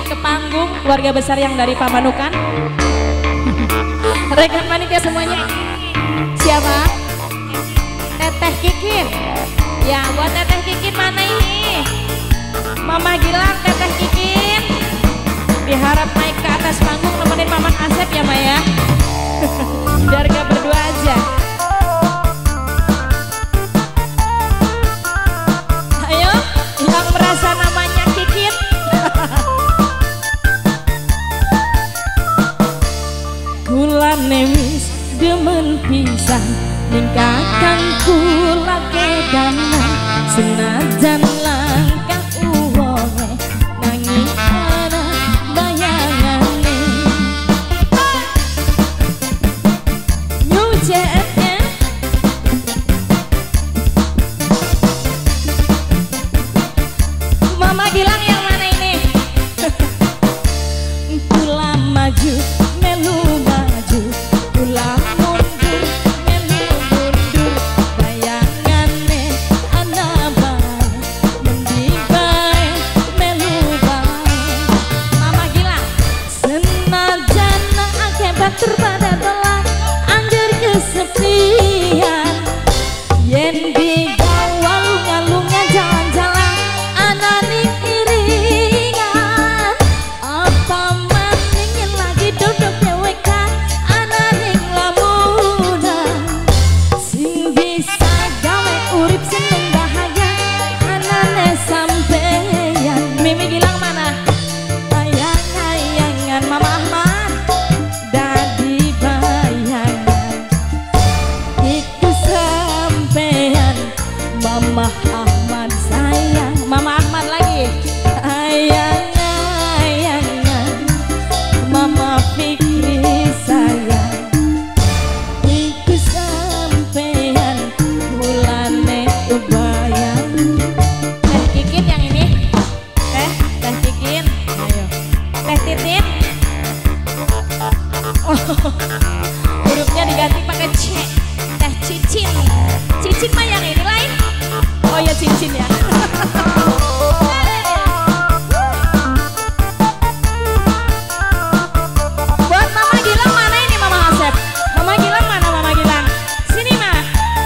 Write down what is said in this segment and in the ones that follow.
ke panggung keluarga besar yang dari Pamanukan. Rekan panitia semuanya. Siapa? Teteh Kikin. Ya, buat Teteh Kikin mana ini? Mama Gilang, Teteh Kikin. Diharap naik ke atas panggung nemenin Maman Asep ya Maya. Biar gak berdua aja. Ayo, yang merasa namanya Kikin. Kula nemis demen pisan ningkatkan kula kedana senajan langkah uwone nanging ana bayangane nyucetnya Mama Gilang yang mana ini? Kula maju melu maju kula mundur melu mundur bayangane ana bae mendi bae melu bae Mama Gilang senajan akeh batur pada telah anjir kesepian yen digawal ngalungan jalan-jalan ananing iringan apa maningin lagi duduk dewekan ananing lamunan sing bisa gawe urip seneng bahagia anane sampeyan Mimi Gilang mana? Ayang-ayangan Mama Ahmad dadi bayangan iku sampeyan Mama Ahmad sayang Mama Ahmad lagi ayang-ayangan Mama Fikri sayang iku sampeyan mulane kebayang Teh Kikin yang ini Teh Kikin ayo Teh Titin hurufnya diganti pakai C Teh Cicin Cicin mah yang ini lain oh ya cincin ya buat Mama Gilang mana ini Mama Asep Mama Gilang mana Mama Gilang sini mah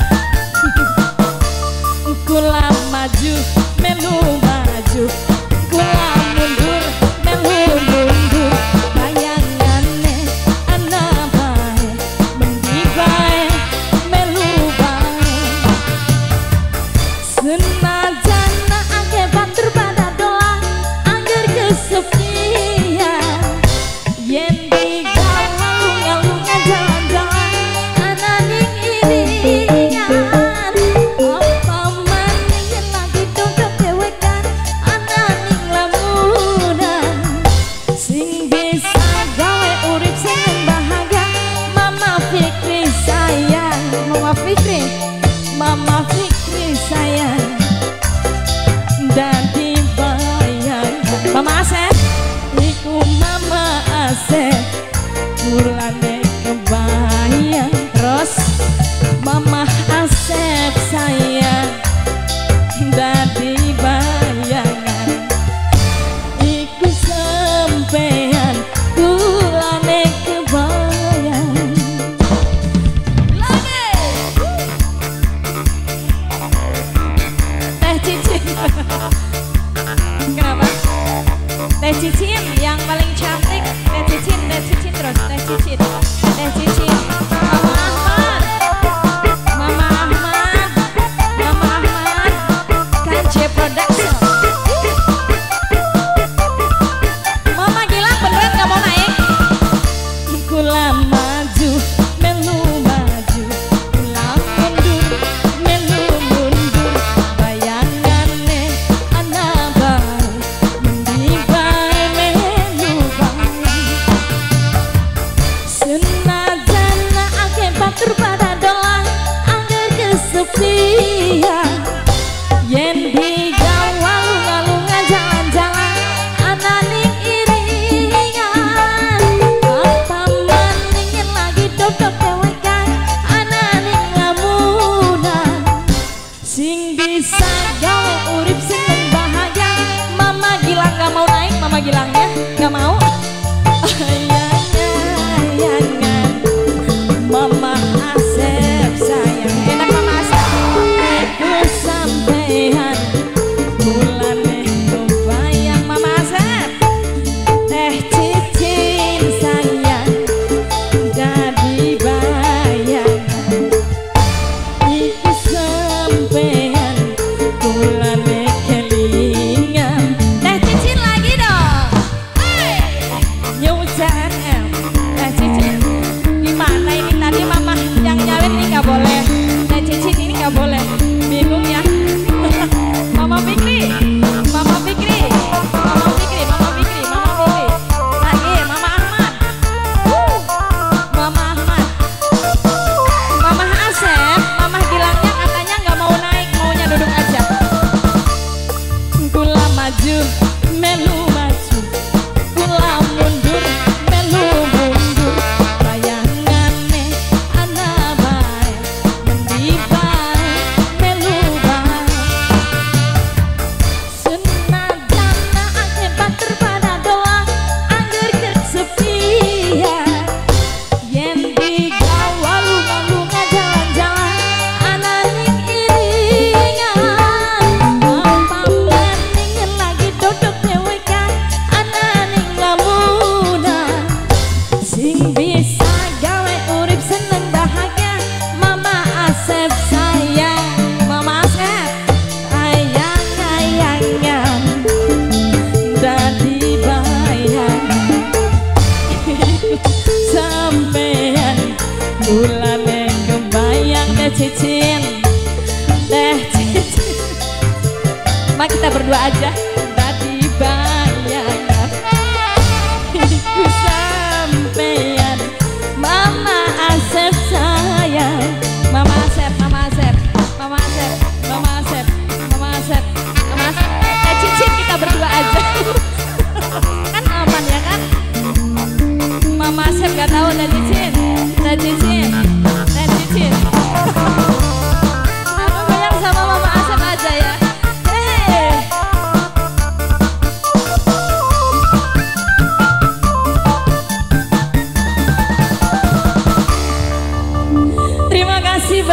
kula maju melu maju kula mundur melu mundur bayangane ana bae mendi bae melu bae senajan akeh batur pada doa angger kesepian yen digawal ngalungan jalan-jalan ananing iringan apa maningin lagi duduk dewekan ananing lamunan sing bisa gawe urip seneng bahagia Mama Fikri sayang Mama Fikri sayang dadi bayangan Mama Asep iku Mama Asep mulane kebayang terus Mama Asep sayang dadi bayangan iku sampeyan kulane kebayang lagi Teh Cicin kenapa? Teh Cicin yang paling cantik Teh Cicin terus Teh Cicin Mama Ahmad Mama Ahmad Kance Production Mama Gilang beneran gak mau naik? Kula maju melu maju kula mundur melu mundur bayangane ana bae mendi bae melu bae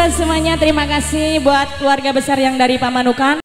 semuanya, terima kasih buat keluarga besar yang dari Pamanukan.